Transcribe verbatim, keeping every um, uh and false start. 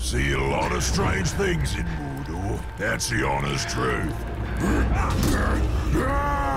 See a lot of strange things in Mordor. That's the honest truth.